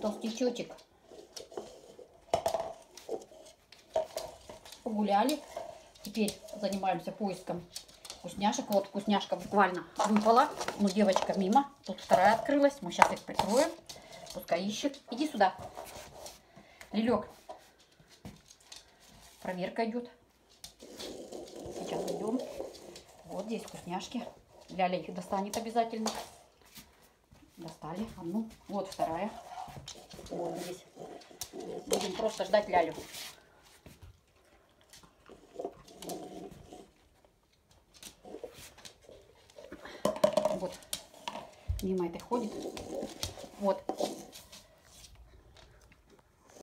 толстячочек. Погуляли. Теперь занимаемся поиском вкусняшек. Вот вкусняшка буквально выпала. Ну, девочка мимо. Тут вторая открылась. Мы сейчас их прикроем. Пускай ищет. Иди сюда. Лилек. Проверка идет. Сейчас идем. Вот здесь вкусняшки. Ляля их достанет обязательно. Достали одну. Вот вторая. Вот здесь. Будем просто ждать Лялю. Вот. Мимо этой ходит. Вот.